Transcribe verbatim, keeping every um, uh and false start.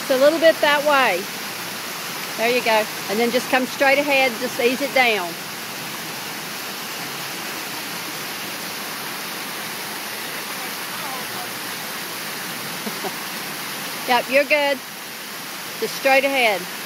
Just a little bit that way. There you go. And then just come straight ahead, just ease it down. Yep, you're good. Just straight ahead.